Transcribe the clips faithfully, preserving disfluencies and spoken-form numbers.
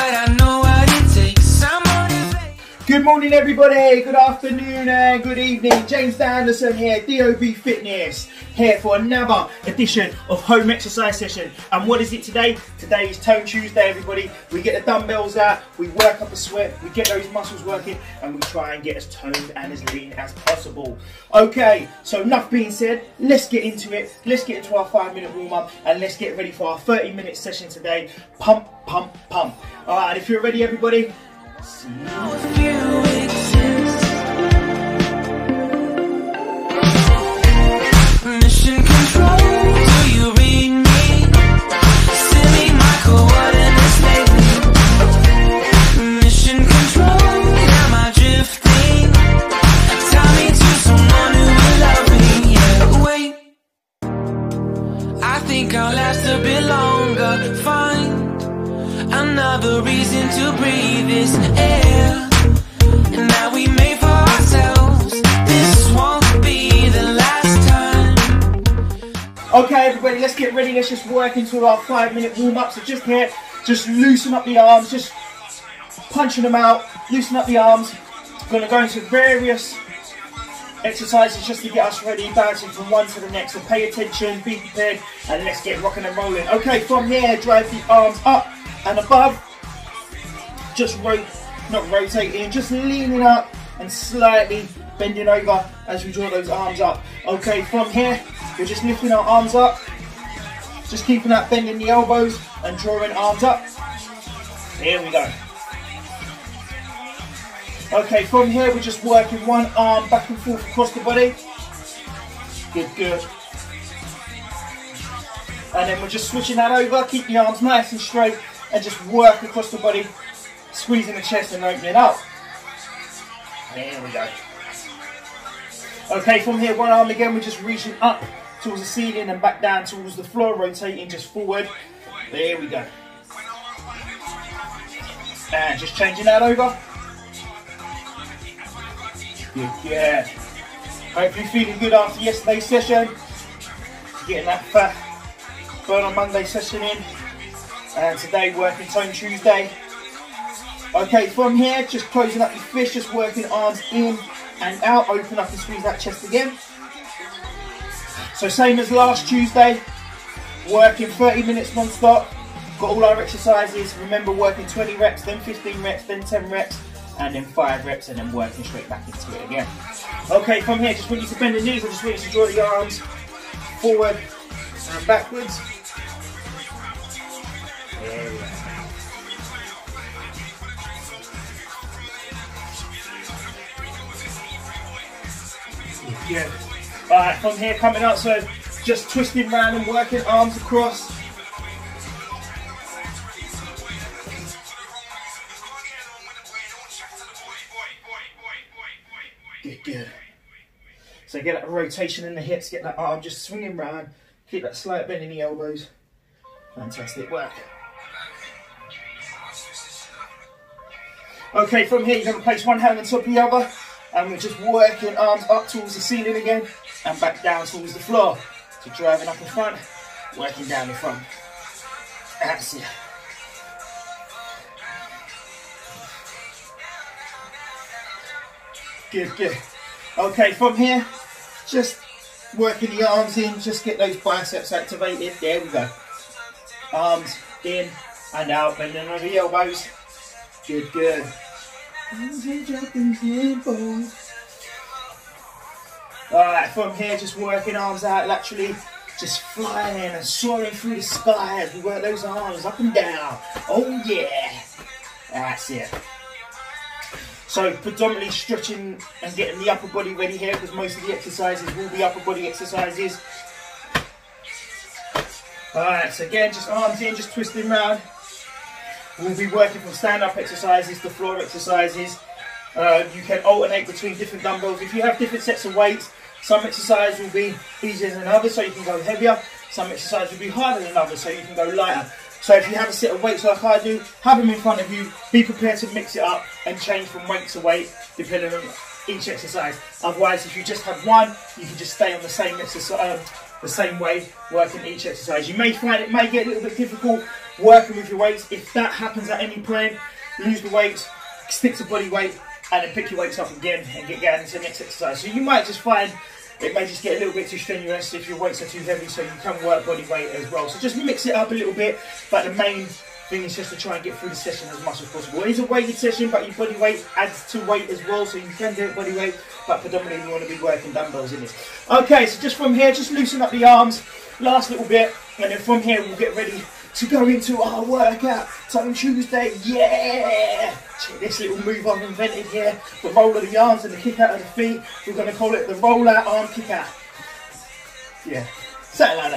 but I know what it takes. I'm motivated. Good morning everybody, good afternoon and good evening. James Anderson here, D O B Fitness, here for another edition of Home Exercise Session. And what is it today? Today is Tone Tuesday everybody. We get the dumbbells out, we work up a sweat, we get those muscles working and we try and get as toned and as lean as possible. Okay, so enough being said, let's get into it. Let's get into our five minute warm up and let's get ready for our thirty minute session today. Pump, pump, pump. Alright, if you're ready everybody, see you. Mission control, do you read me? Send me my coordinates lately. Mission control, am I drifting? Tie me to someone who will love me. Yeah, wait, I think I'll last a bit longer. Find another reason to breathe this air. And now we made for ourselves. This won't be the last time. Okay everybody, let's get ready, let's just work into our five minute warm up. So just here, just loosen up the arms, just punching them out, loosen up the arms. Going to go into various exercises just to get us ready, bouncing from one to the next. So pay attention, be prepared, and let's get rocking and rolling. Okay, from here, drive the arms up and above. Just ro not rotating, just leaning up and slightly bending over as we draw those arms up. Okay, from here, we're just lifting our arms up, just keeping that bend in the elbows and drawing arms up. Here we go. Okay, from here, we're just working one arm back and forth across the body. Good, good. And then we're just switching that over, keep the arms nice and straight and just work across the body, squeezing the chest and opening up. There we go. Okay, from here, one arm again, we're just reaching up towards the ceiling and back down towards the floor, rotating just forward. There we go. And just changing that over. Good, yeah. Hopefully feeling good after yesterday's session. Getting that fat burn on Monday session in. And today working Tone Tuesday. Okay, from here, just closing up your fist, just working arms in and out, open up and squeeze that chest again. So same as last Tuesday, working thirty minutes non-stop. Got all our exercises, remember working twenty reps, then fifteen reps, then ten reps, and then five reps, and then working straight back into it again. Okay, from here, just want you to bend the knees, I just want you to draw the arms forward and backwards. There we go. Yeah. Alright, from here coming up, so just twisting around and working arms across. Good, good. So get that rotation in the hips, get that arm just swinging round, keep that slight bend in the elbows. Fantastic work. Okay, from here you're going to place one hand on top of the other. And we're just working arms up towards the ceiling again and back down towards the floor. So driving up in front, working down in front. That's it. Good, good. Okay, from here, just working the arms in, just get those biceps activated. There we go. Arms in and out, bending over the elbows. Good, good. Alright, from here just working arms out laterally, just flying and soaring through the sky as we work those arms up and down. Oh yeah, that's it. So predominantly stretching and getting the upper body ready here because most of the exercises will be upper body exercises. Alright, so again just arms in, just twisting round. We'll be working from stand-up exercises to floor exercises. Uh, you can alternate between different dumbbells. If you have different sets of weights, some exercise will be easier than others, so you can go heavier. Some exercise will be harder than others, so you can go lighter. So if you have a set of weights like I do, have them in front of you. Be prepared to mix it up and change from weight to weight, depending on each exercise. Otherwise, if you just have one, you can just stay on the same exercise, um, the same way, working each exercise. You may find it may get a little bit difficult working with your weights. If that happens at any point, lose the weights, stick to body weight, and then pick your weights up again and get going into the next exercise. So you might just find it may just get a little bit too strenuous if your weights are too heavy, so you can work body weight as well. So just mix it up a little bit, but the main thing is just to try and get through the session as much as possible. It is a weighted session, but your body weight adds to weight as well, so you can do it body weight, but predominantly you want to be working dumbbells in it. Okay, so just from here, just loosen up the arms, last little bit, and then from here we'll get ready to go into our workout. Tone Tuesday, yeah! Check this little move I've invented here, the roll of the arms and the kick out of the feet. We're going to call it the roll out arm kick out. Yeah, something like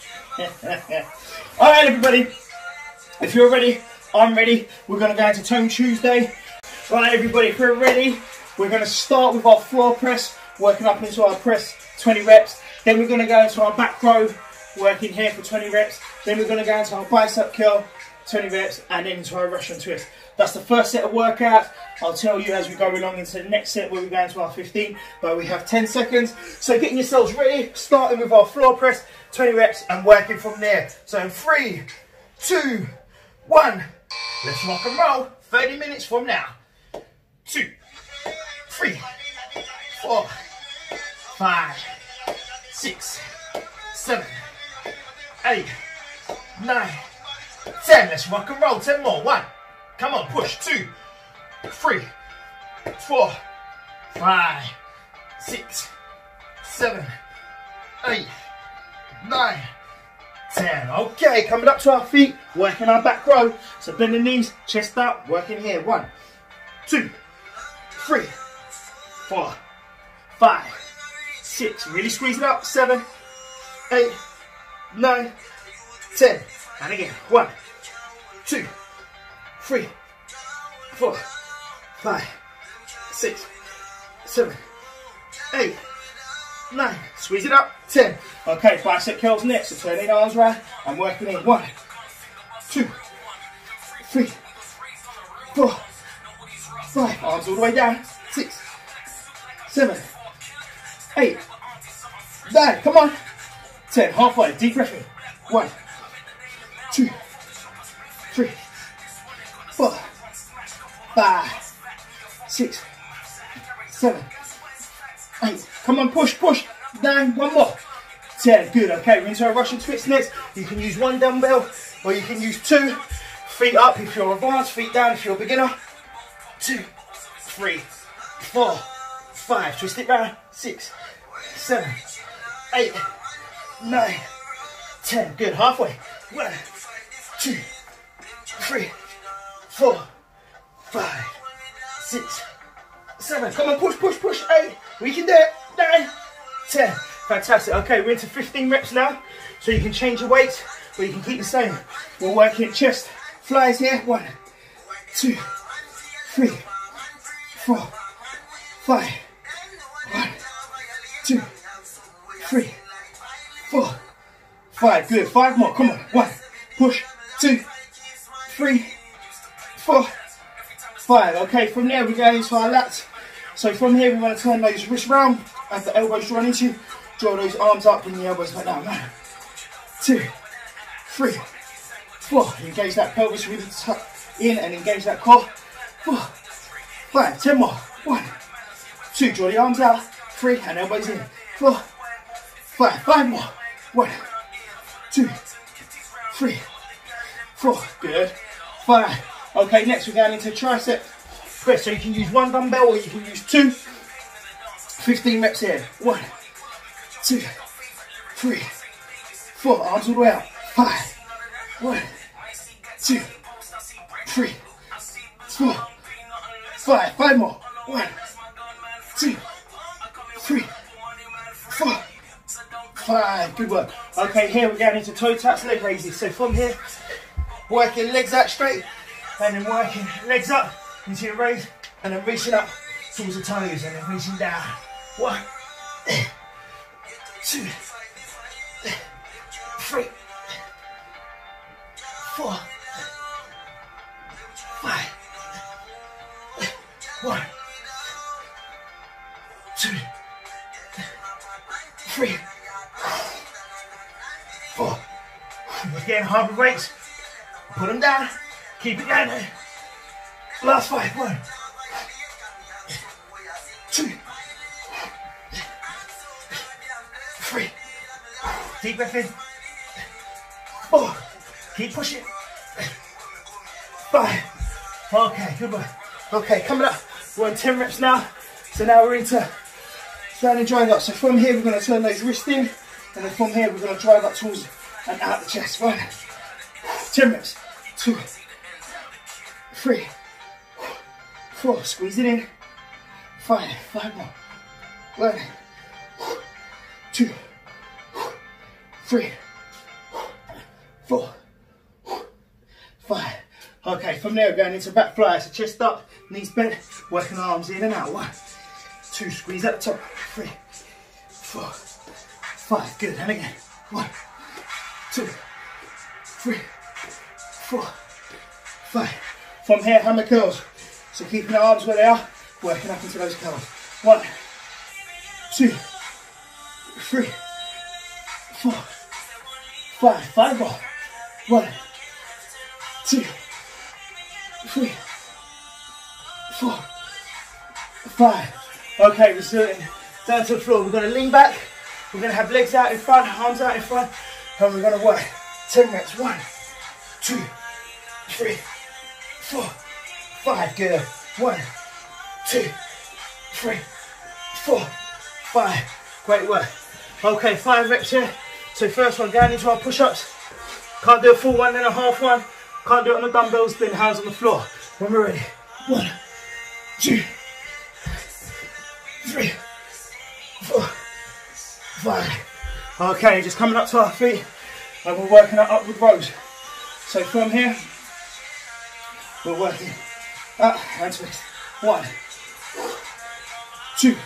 that. Alright everybody, if you're ready, I'm ready. We're going to go into Tone Tuesday. Right everybody, if we're ready, we're going to start with our floor press, working up into our press, twenty reps. Then we're going to go into our back row, working here for twenty reps. Then we're going to go into our bicep curl, twenty reps, and then into our Russian twist. That's the first set of workouts. I'll tell you as we go along into the next set where we go into our fifteen, but we have ten seconds. So getting yourselves ready, starting with our floor press, twenty reps, and working from there. So in three, two, one, let's rock and roll. thirty minutes from now. Two, three, four, five, six, seven, eight, nine, ten. Let's rock and roll. ten more. One. Come on, push. Two, three, four, five, six, seven, eight, nine, ten. Okay, coming up to our feet, working our back row. So bend the knees, chest up, working here. One, two, three, four, five, six. Really squeeze it up. Seven, eight, nine, ten. And again. One, two, three, four, five, six, seven, eight, nine. Squeeze it up. Ten. Okay, bicep curls next. So turn the arms around. I'm working in. One, two, three, four, five. Arms all the way down. Six, seven, eight, nine. Come on. Ten. Halfway. Deep breath in. One, two, three, four, five, six, seven, eight. Come on, push, push. Nine, one more. Ten. Good. Okay, we're into our Russian twist next. You can use one dumbbell or you can use two. Feet up if you're advanced, feet down if you're a beginner. Two, three, four, five. Twist it round. Six, seven, eight, nine, ten. Good. Halfway. One, two, three, four, five, six, seven. Come on, push, push, push. Eight. We can do it. Nine, ten. Fantastic. Okay, we're into fifteen reps now. So you can change your weight, or you can keep the same. We're working chest flies here. One, two, three, four, five. One, two, three, four, five. Good. Five more. Come on. One, push. Two, three, four, five. Okay, from there we go into our lats. So from here we want to turn those wrists round as the elbows drawn into you. Draw those arms up and the elbows back down. One, two, three, four. Engage that pelvis really tuck in and engage that core. Four, five, ten more. One, two. Draw the arms out. Three and elbows in. Four, five, five more. One, two, three, four. Good. Five. Okay, next we're going into tricep press. So you can use one dumbbell or you can use two. fifteen reps here. One, two, three, four. Arms all the way out. Five. One, two, three, four, five. Five more. One, two, three, four, five. Good work. Okay, here we're going into toe taps, leg raises. So from here, working legs out straight, and then working legs up into your raise, and then reaching up towards the toes, and then reaching down. One, two, three, four, five. One, two, three, If you're getting hard with weights, put them down. Keep it down there. Last five. One, two, three. Deep breath in. Four. Keep pushing. Five. Okay, good one. Okay, coming up. We're on ten reps now. So now we're into standing drive up. So from here, we're going to turn those wrists in. And then from here, we're going to drive up towards and out the chest. One. ten reps. Two. Three. Four. Squeeze it in. Five. Five more. One. Two. Three. Four. Five. Okay, from there we're going into back fly. So chest up, knees bent, working arms in and out. One, two, squeeze at the top. Three, four, five. Good. And again. One, two, three, four, five. From here, hammer curls. So keeping the arms where they are, working up into those curls. One, two, three, four, five. Five more. One, two, three, four, five. Okay, we're still down to the floor. We're going to lean back. We're going to have legs out in front, arms out in front, and we're going to work ten reps. One, two, three, four, five. Good. One, two, three, four, five. Great work. Okay, five reps here. So first one, going into our push-ups. Can't do a full one and a half one. Can't do it on the dumbbells, then hands on the floor. When we're ready. One, two, three, four, five. Okay, just coming up to our feet and we're working our upward rows. So from here, we're working up and twist. One, two,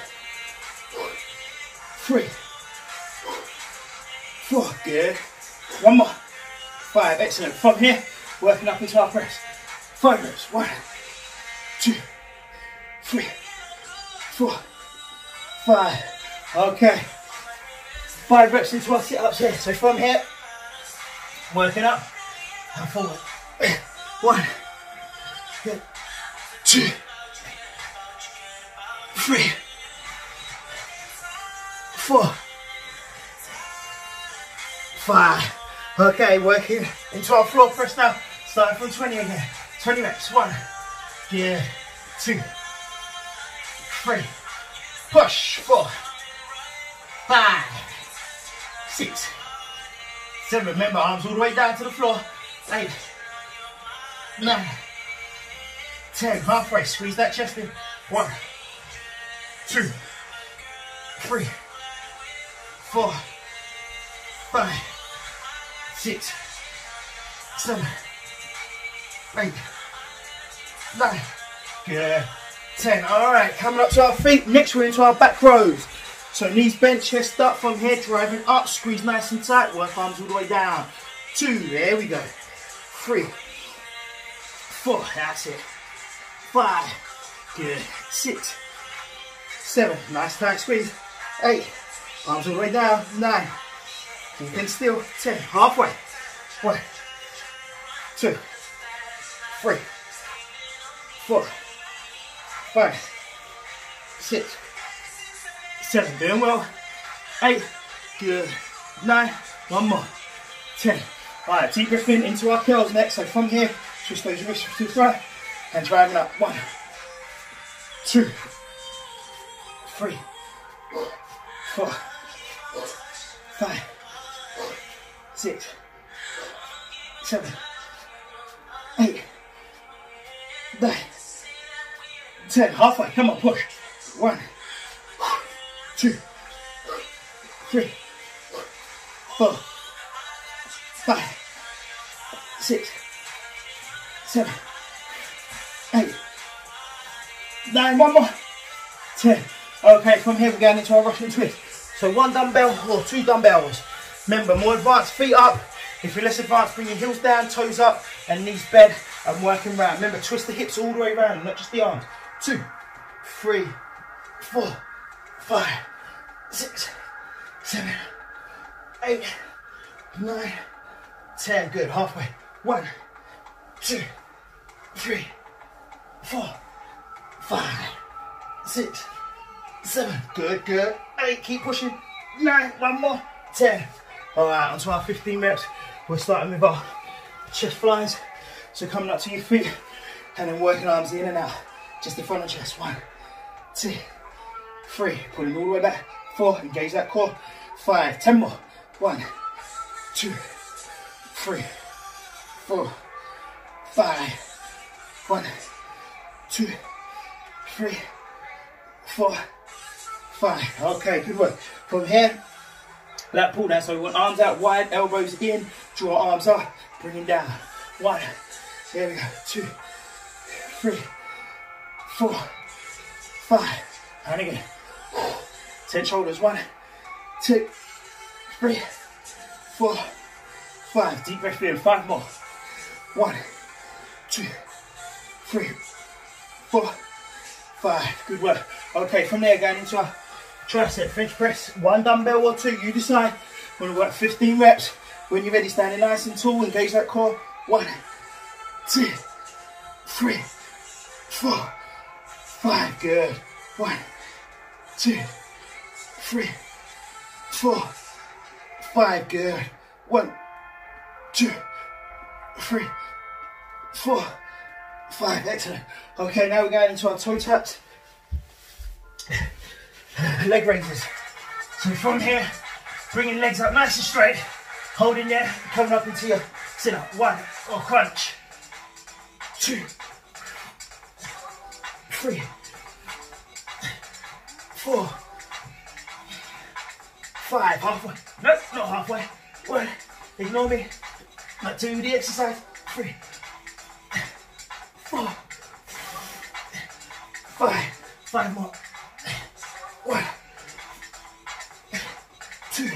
three, four. Good. One more. Five. Excellent. From here, working up into our press. Five reps. One, two, three, four, five. Okay. Five reps into our sit-ups here. So from here, working up and forward. One, two, three, four, five. Okay, working into our floor press now. Starting from twenty again. twenty reps. One, yeah, two, three, push, four, five, six, seven. Remember, arms all the way down to the floor. Eight, nine, ten. Halfway. Squeeze that chest in. One, two, three, four, five, six, seven, eight, nine, good, ten. All right, coming up to our feet. Next, we're into our back rows. So knees bent, chest up. From here, driving up, squeeze nice and tight. Work arms all the way down. Two, there we go. Three, four, that's it. Five, good. Six, seven, nice tight squeeze. Eight, arms all the way down. Nine, keeping still. Ten, halfway. One, two, three, four, five, six, seven. Doing well. Eight, good. Nine, one more. Ten. All right, deep breath in into our curls next. So from here, twist those wrists to the front and driving up. One, two, three, four, five, six, seven, eight, nine, ten. Halfway. Come on, push. One, two, three, four, five, six, seven, eight, nine. One more. Ten. Okay, from here we're going into our Russian twist. So one dumbbell or two dumbbells. Remember, more advanced, feet up. If you're less advanced, bring your heels down, toes up, and knees bent, and working round. Remember, twist the hips all the way around, not just the arms. Two, three, four, five, six, seven, eight, nine, ten, good, halfway. One, two, three, four, five, six, seven, good, good, eight, keep pushing, nine, one more, ten. All right, onto our fifteen reps. We're starting with our chest flies. So coming up to your feet and then working arms in and out. Just the front of chest. One, two, three. Pulling all the way back. Four, engage that core. Five, ten more. One, two, three, four, five. One, two, three, four, five. Okay, good work. From here, lat pull down. So we want arms out wide, elbows in, draw arms up, bring it down. One, there we go. Two, three, four, five. And again. Ten shoulders. One, two, three, four, five. Deep breath in. Five more. One, two, three, four, five. Good work. Okay, from there, going into our tricep French press. One dumbbell or two, you decide. We're gonna work fifteen reps. When you're ready, standing nice and tall, engage that core. One, two, three, four, five. Good. One, two, three, four, five. Good. One, two, three, four, five. Excellent. Okay, now we're going into our toe taps. Leg raises. So from here, bringing legs up nice and straight, holding there, coming up into your sit up. One, or crunch. Two, three, four, five. Halfway. Nope, not halfway. One, ignore me. Not do the exercise. Three, four, five. Five more. One, two,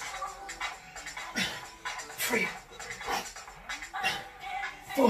three, four,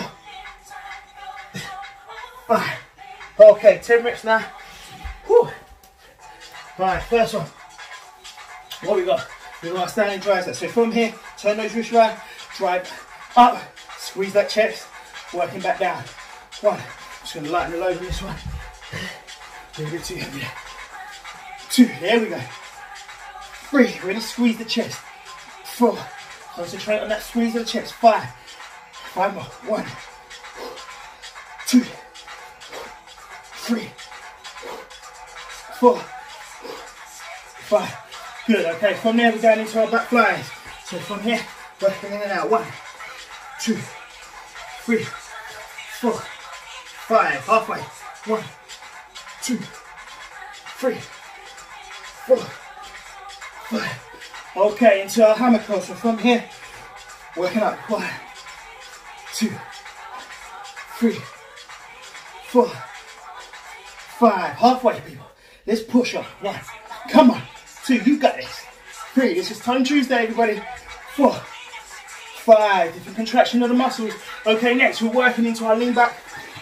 five. Okay, ten reps now. Whew. Right, first one. What we got? We got our standing triceps. So from here, turn those wrists around, drive up, squeeze that chest, working back down. One. Just gonna lighten the load on this one. A little bit too heavy. Two, there we go. Three, really squeeze the chest. Four, concentrate on that squeeze of the chest. Five, five more. One, two, three, four, five. Good, okay, from there we're going into our back flies. So from here, working in and out. One, two, three, four, five. Halfway. One, two, three, four, five. Okay, into our hammer curl. So from here, working up. One, two, three, four, five. Halfway, people. Let's push up. One, come on. Two, you got this. Three, this is Tongue Tuesday, everybody. Four, five. Different contraction of the muscles. Okay, next we're working into our lean back.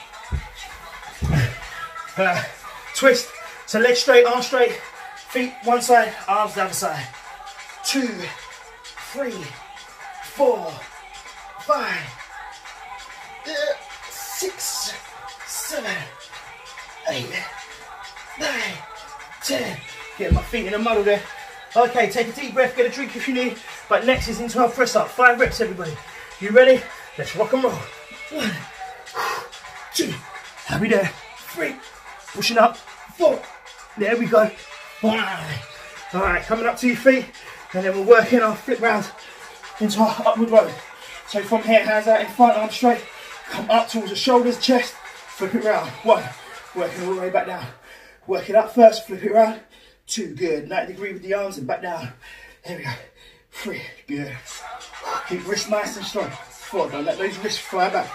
Uh, twist. So legs straight, arms straight. Feet one side, arms the other side. Two, three, four, five, uh, six, seven, eight, nine, ten. Get my feet in the muddle there. Okay, take a deep breath, get a drink if you need. But next is into our press up. Five reps, everybody. You ready? Let's rock and roll. One, two, happy there. Three, pushing up. Four, there we go. Five. All right, coming up to your feet, and then we're working our flip round into our upward row. So from here, hands out in front, arms straight, come up towards the shoulders, chest, flip it round. One, working all the way back down. Work it up first, flip it round. Two, good. ninety degree with the arms and back down. There we go. Three, good. Keep wrists nice and strong. Four, don't let those wrists fly back.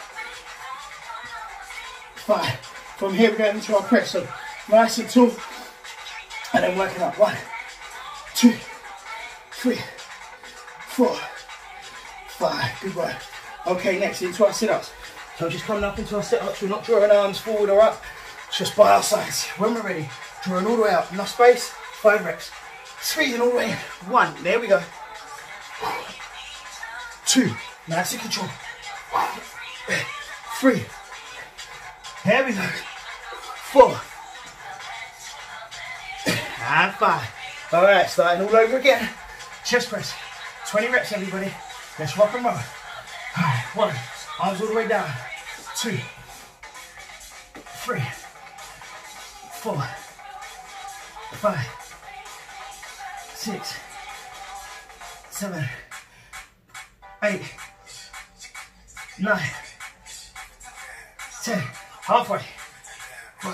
Five. From here, we're going into our press. So nice and tall. And then working up. One, two, three, four, five. Good work. Okay, next into our sit-ups. So just coming up into our sit-ups. We're not drawing arms forward or up. Just by our sides. When we're ready, drawing all the way up. Enough space. Five reps. Squeezing all the way in. One. There we go. Two. Nice and control. Three. Here we go. Four. And five. All right, starting all over again. Chest press. twenty reps, everybody. Let's rock and roll. All right, one. Arms all the way down. Two. Three. Four. Five. Six. Seven. Eight. Nine. Ten. Halfway. One.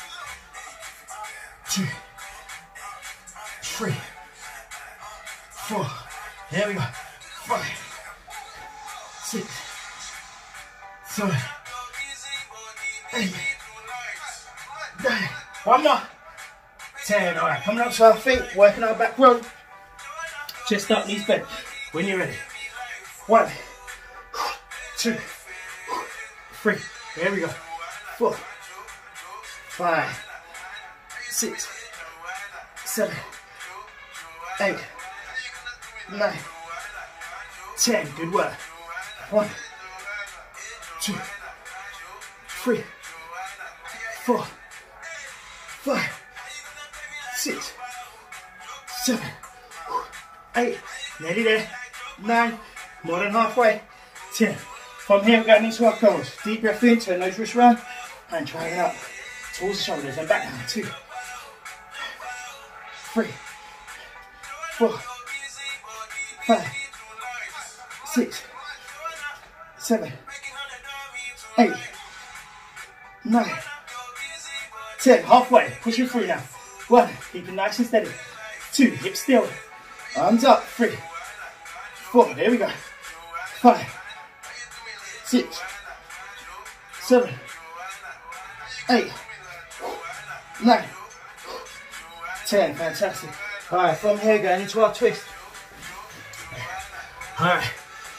Two. Three. Four. There we go. Five. Six. Seven. Eight. Nine. One more. Ten. All right. Coming up to our feet. Working our back row. Chest up, knees bent. When you're ready. One. Two. Three. There we go. Four. Five. Six. Seven. Eight. Nine. Ten. Good work. One. Two. Three. Four. Five. Six. Seven. Eight. Nearly there. Nine. More than halfway. Ten. From here, we're going into our curls. Deep breath in, turn those wrists around, and try it up towards the shoulders and back down. Two. Three. Four. Five. Six. Seven. Eight. Nine. Ten. Halfway. Pushing through now. One. Keep it nice and steady. Two. Hips still. Arms up. Three. Four. There we go. Five. Six. Seven. Eight. Nine. Ten. Fantastic. Alright, from here going into our twist. Alright.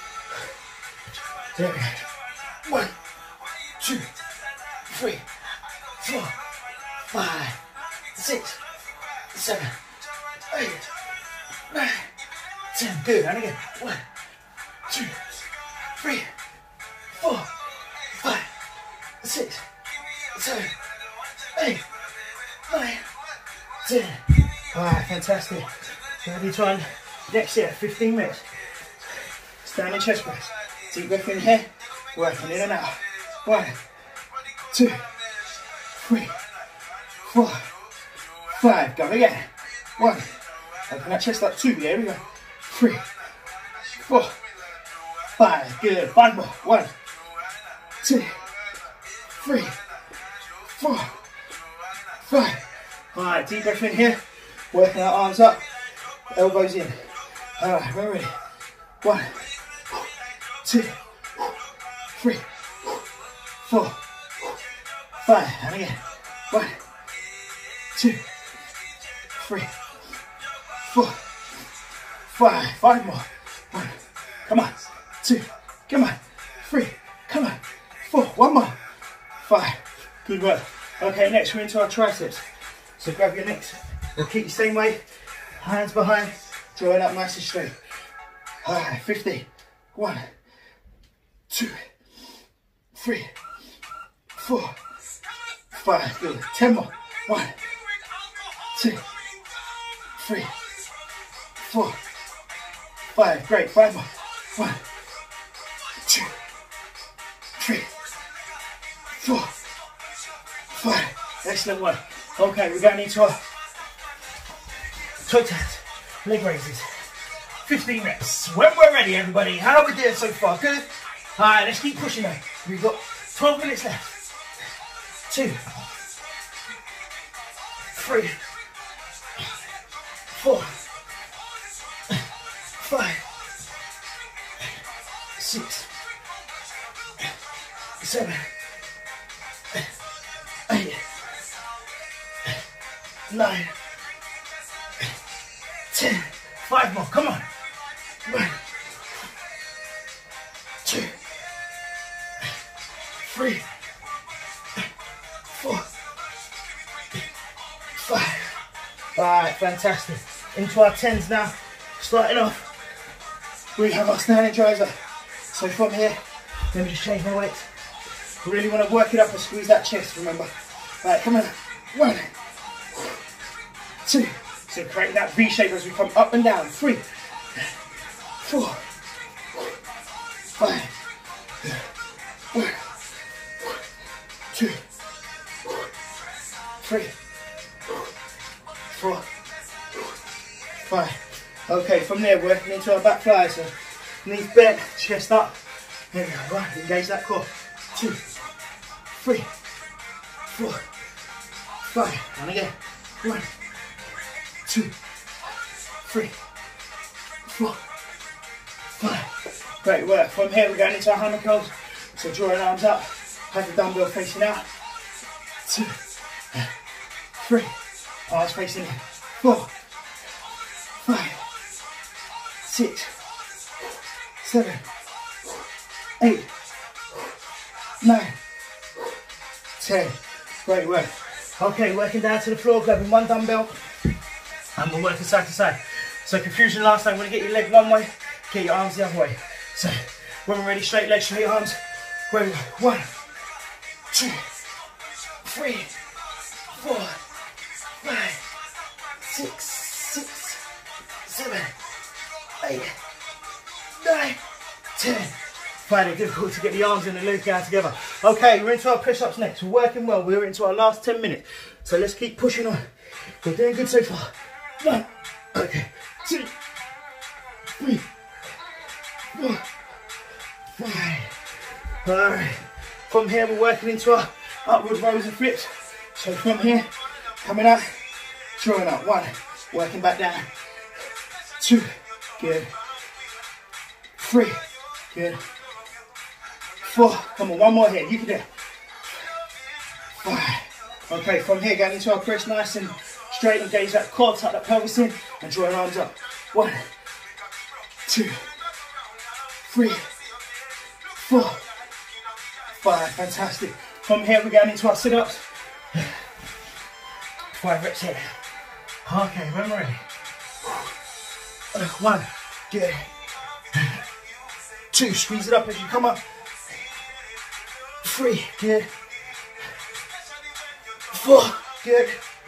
There we go. One, two, three, four, five, six, seven, eight, nine, ten. Good. And again. One, two, three, four, five, six, seven, eight, nine, ten. Alright, fantastic. Ready to run next year, fifteen minutes. Standing chest press. Deep breath in here, working in and out. One, two, three, four, five. Go again. One. Open that chest up. Two. There we go. Three, four, five. Good. One more. One, two, three, four, five. All right. Deep breath in here. Working our arms up. Elbows in. All right. We're ready. One. Two, three, four, five, and again. One, two, three, four, five. Five more. One, come on. Two, come on. Three, come on. Four, one more. Five. Good work. Okay, next we're into our triceps. So grab your necks. We'll keep the same weight. Hands behind. Draw it up nice and straight. All right, fifty. One. Two, three, four, five. Good. Ten more. One, two, three, four, five. Great. Five more. One, two, three, four, five. Excellent work. Okay, we're going into our toe taps, leg raises. fifteen reps. When we're ready, everybody. How are we doing so far? Good. All right, let's keep pushing though. We've got twelve minutes left. Two, three, four, five, six, seven, eight, nine, ten. Five more. Come on. One, two, three, four, five. All right, fantastic. Into our tens now. Starting off, we have our standing dries up. So from here, let me just change my weight. Really want to work it up and squeeze that chest, remember. Right, come on. One, two. So creating that V shape as we come up and down. Three, four, five, one, two, three, four, five. Okay, from there, working into our back fly. So knees bent, chest up. There we go. Right, engage that core. Two, three, four, five. And again. One, two, three, four, five. Great work. From here, we're going into our hammer curls. So drawing arms up, have the dumbbell facing out. Two, three, arms facing in. Four, five, six, seven, eight, nine, ten. Great work. Okay, working down to the floor, grabbing one dumbbell, and we're working side to side. So confusion last time, we're gonna get your leg one way, get your arms the other way. So when we're ready, straight legs, straight arms. Where we go? One, two, three, four, five, six, six, seven, eight, nine, ten. Finding it difficult to get the arms and the legs down together. Okay, we're into our push-ups next. We're working well. We're into our last ten minutes. So let's keep pushing on. We're doing good so far. One, okay, two, three, four, five. All right. From here, we're working into our upward rows and flips. So from here, coming up, drawing up. One, working back down. Two, good. Three, good. Four, come on, one more here, you can do it. Five. Okay, from here, going into our press nice and straight, engage that core, tuck that pelvis in, and draw your arms up. One, two, three, four, five, fantastic. From here, we're going into our sit-ups. Five reps here. Okay, when we're ready. One, good. Two, squeeze it up as you come up. Three, good. Four, good.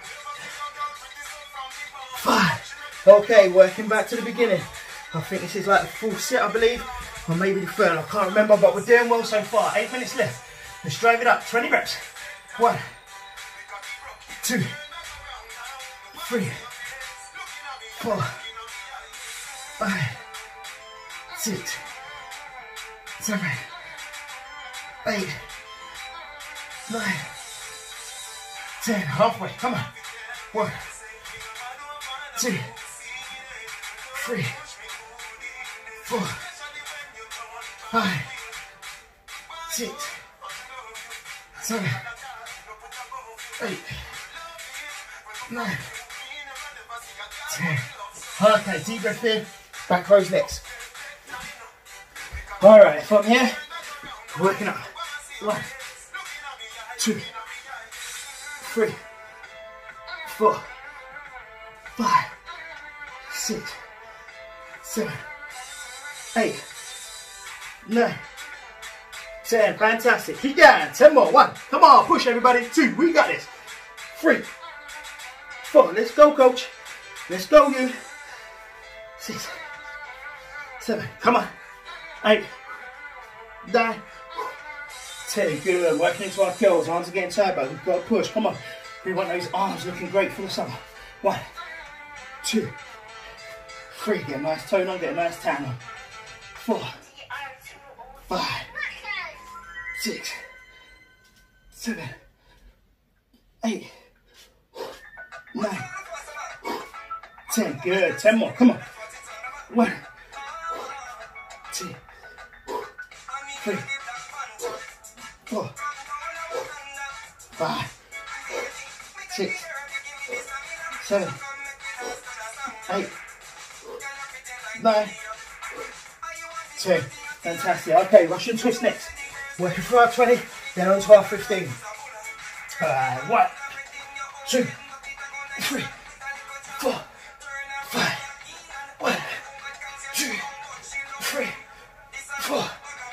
Five. Okay, working back to the beginning. I think this is like the full set, I believe, or maybe the third, I can't remember, but we're doing well so far. Eight minutes left. Let's drive it up. twenty reps. One, two, three, four, five, six, seven, eight, nine, ten. Halfway. Come on. One, two, three, four, five, six, seven, eight, nine, ten. Okay, deep breath in. Back rows next. All right, from here, working up. One, two, three, four, five, six, seven, eight, nine, ten. Fantastic. Keep going. Ten more. One. Come on, push everybody. Two. We got this. Three, four. Let's go, coach. Let's go, you. Six, seven. Come on. Eight, nine, ten. Good. Working into our curls. Arms are getting tired, but we've got to push. Come on. We want those arms looking great for the summer. One, two, three. Get a nice tone on. Get a nice tan on. Four, five, six, seven, eight, nine, ten. Good. Ten more. Come on. One, two, three, four, five, six, seven, eight, nine, ten. Fantastic. Okay, Russian twist next. Working for our twenty, then on to our fifteen. Uh, one, two, three, four, five. One, two, three, four,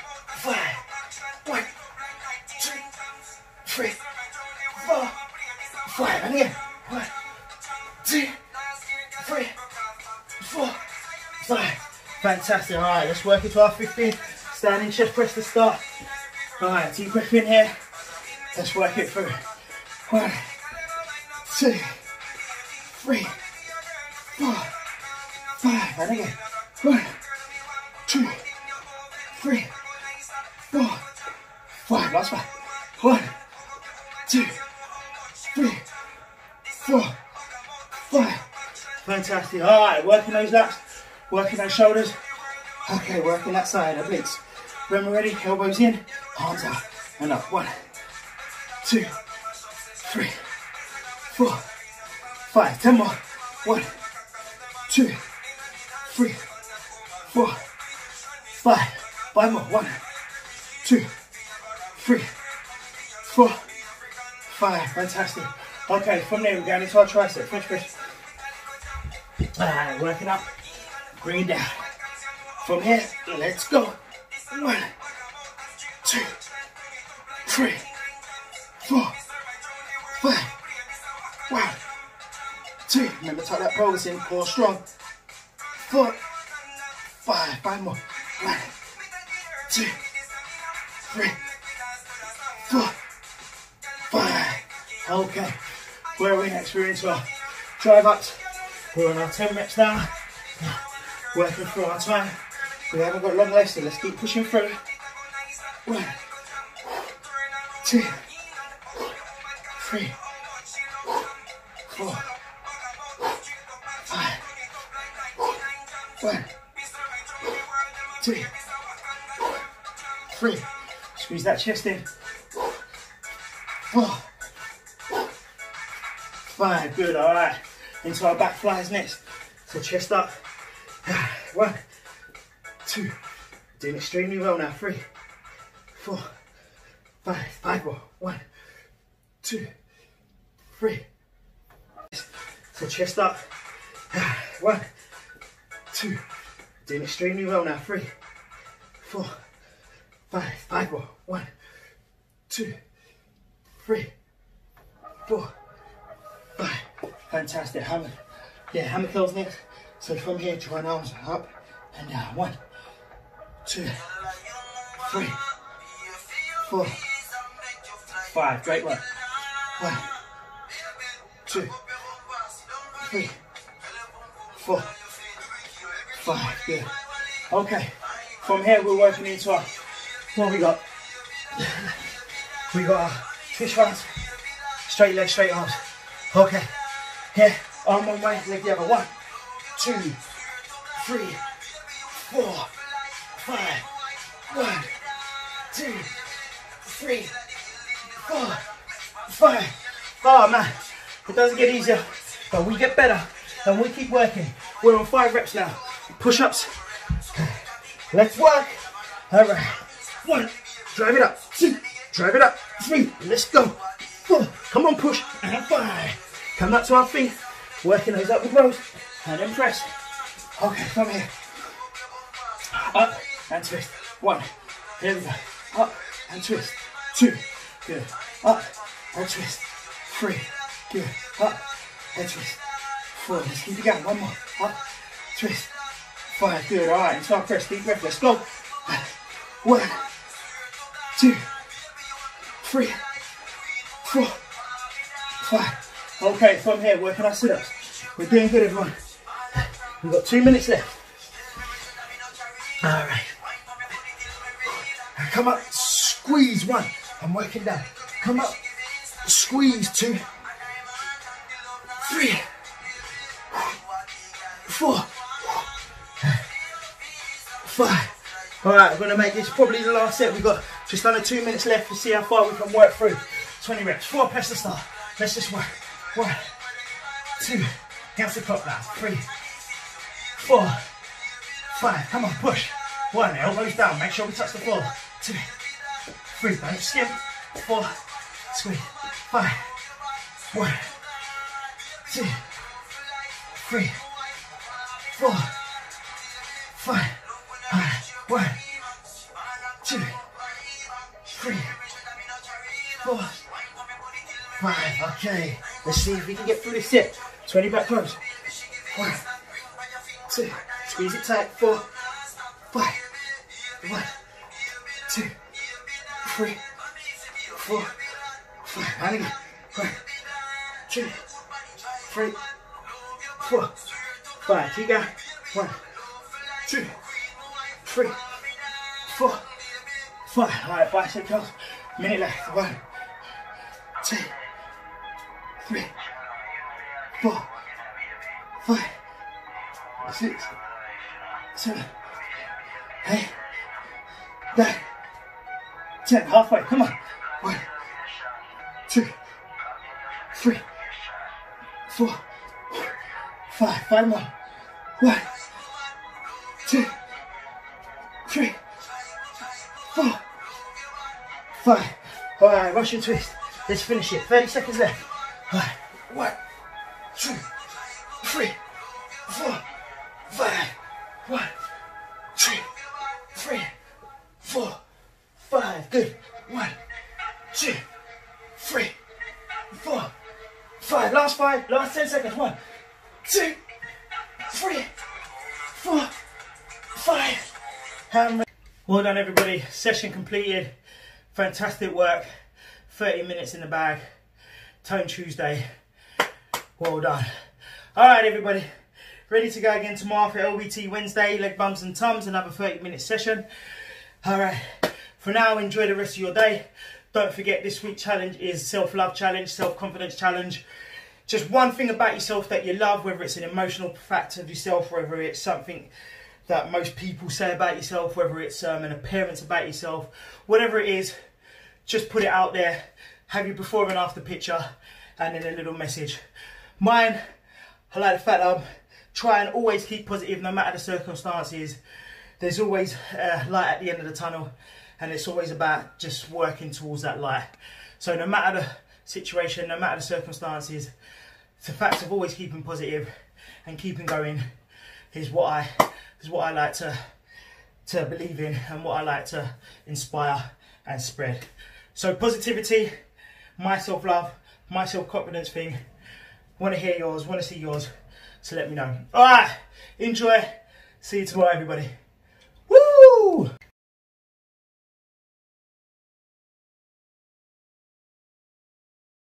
three, four, five. And again. One, two, three, four, five. Fantastic. All right, let's work it to our fifteen. Standing chest press to start. All right, deep breath in here. Let's work it through. One, two, three, four, five. And again. One, two, three, four, five. Last one. One, two, three, four, five. Fantastic. All right, working those lats, working those shoulders. Okay, working that side, obliques. When we're ready, elbows in, arms out, and up. One, two, three, four, five. Ten more. One, two, three, four, five. Five more. One, two, three, four, five. Fantastic. Okay, from there we're going into our tricep. French press. Alright, working up. Bring it down. From here, let's go. One, two, three, four, five. One, two. Remember, tuck that pelvis in. Core strong. Four, five. Five more. One, two, three, four, five. Okay. Where are we next? We're into our drive ups. We're on our ten reps now. Working through our time. We haven't got long left, so let's keep pushing through. One, two, three, four, five. One, two, three. Squeeze that chest in. Four, five. Good. All right. Into our back flies next. So chest up. One, two. Doing extremely well now. Three, four, five. Five more. One, two, three. So chest up. One, two. Doing extremely well now. Three, four, five. Five more. One, two, three, four, five. Fantastic. Hammer. Yeah, hammer curls next. So from here, join arms up and down. One, two, three, four, five. Great work. One, two, three, four, five. Good. Okay. From here, we're working into our, what have we got? We got our twist runs, straight legs, straight arms. Okay. Here, arm one way, leg the other. One, two, three, four, five. One, two, three, four, five. Oh man, it doesn't get easier, but we get better and we keep working. We're on five reps now. Push-ups. Let's work. All right. One, drive it up. Two, drive it up. Three, let's go. Four, come on, push. And five. Come up to our feet. Working those upward rows. And then press. Okay, from here. Up and twist. One. Here we go. Up and twist. Two. Good. Up and twist. Three. Good. Up and twist. Four. Let's keep it going. One more. Up. Twist. Five. Good. All right. Into our press. Deep breath. Let's go. One. Two. Three. Four. Five. Okay, from here, working our sit-ups. We're doing good, everyone. We've got two minutes left. All right. Come up, squeeze one. I'm working down. Come up, squeeze two. Three. Four. Five. All right, we're gonna make this probably the last set. We've got just under two minutes left to see how far we can work through. twenty reps, four press to start. Let's just work. One, two, against the clock now. Three, four, five. Come on, push. One, elbows down. Make sure we touch the floor. Two, three, don't skip. Four, squeeze. Five. One, two, three, four, five. One, two, three, four, five. Okay, let's see if we can get through this set. twenty back close. One, two, squeeze it tight. Four, five. One, two, three, four, five. And again. One, two, three, four, five. Keep going. One, two, three, four, five. Alright, bicep curls. Minute left. One, two, three, four, five, six, seven, eight, nine, ten. Halfway. Come on. One, two, three, four, five. Five more. One, two, three, four, five. Alright, Russian twist. Let's finish it. thirty seconds left. Alright. One, two, three, four, five. One, two, three, four, five. Good. One, two, three, four, five. Last five. Last ten seconds. One, two, three, four, five. Hand. Well done, everybody. Session completed. Fantastic work. thirty minutes in the bag. Tone Tuesday. Well done. Alright, everybody. Ready to go again tomorrow for L B T Wednesday. Leg bumps and tums. Another thirty minute session. Alright. For now, enjoy the rest of your day. Don't forget, this week's challenge is self-love challenge, self-confidence challenge. Just one thing about yourself that you love, whether it's an emotional fact of yourself, whether it's something that most people say about yourself, whether it's um, an appearance about yourself, whatever it is, just put it out there. Have your before and after picture, and then a little message. Mine, I like the fact that I'm trying to always keep positive no matter the circumstances. There's always a light at the end of the tunnel, and it's always about just working towards that light. So no matter the situation, no matter the circumstances, the fact of always keeping positive and keeping going is what I is what I like to to believe in, and what I like to inspire and spread. So positivity, my self-love, my self-confidence thing. Want to hear yours, want to see yours, so let me know. Alright, enjoy. See you tomorrow, everybody. Woo!